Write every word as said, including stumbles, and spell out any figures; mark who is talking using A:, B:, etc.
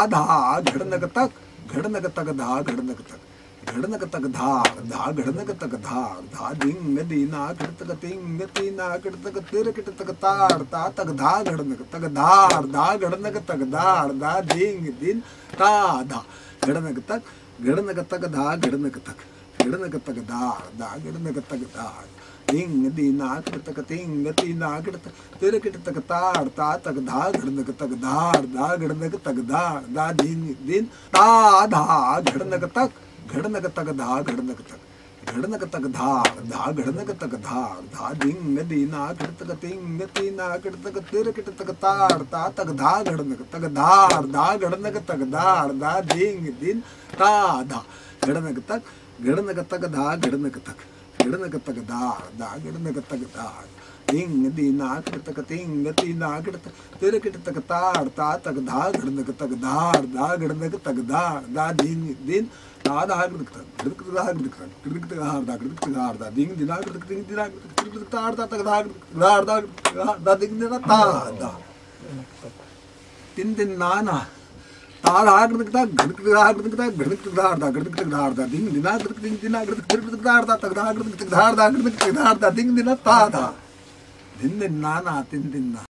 A: धा घड़नक तक घड़नक तक धा घड़नक तक घड़नक तक धार धा घड़नक तक धार धा धिंग दीना घड़तक तिंग तीना घड़तक तिर किट तक तार ता तक धा घड़नक तक धार धा घड़नक तक धार धा धिंग दिन ता धा घड़नक तक घड़नक तक धा घड़नक तक घड़नक तक धार धा घड़नक तक धार धिंग दीना घड़तक तिंग तीना घड़तक तिर किट तक तार ता तक धा घड़नक तक धार धा घड़नक तक धार धा धिंग दिन ता धा घड़नक तक घड़नक तक धा घड़नक तक घड़नक तक धार धा घड़नक तक धार धा धिंग दीना घड़तक तिंग तीना घड़तक तिर किट तक तार ता तक धा घड़नक तक धार धा घड़नक तक धार धा धिंग दिन ता धा घड़नक तक घड़नक तक धा घड़नक तक घड़नक तक धार धा घड़नक तक धार धिंग दीना घड़तक तिंग तीना घड़तक तिर किट तक तार ता तक धा घड़नक तक धार धा घड़नक तक धार धा धिंग दिन ता धा घड़नक तक घड़नक धा घड़नक तक घड़नक तक धार धा घड़नक तक धार धा धिंग दीना घड़तक तिंग तीना घड़तक तक तार ता तक धा धार धा धा धिंग दीना ता धा तीन दिन नाना ता धा घड़नक तक घड़नक धा घड़नक तक घड़नक तक धार धा घड़नक तक धार धा धिंग दीना घड़तक तिंग तीना घड़तक तिर तक धार ता तक धा घड़नक तक धार धा घड़नक तक धार धा धिंग दीना ता धा दिन दिन नाना तीन दिन ना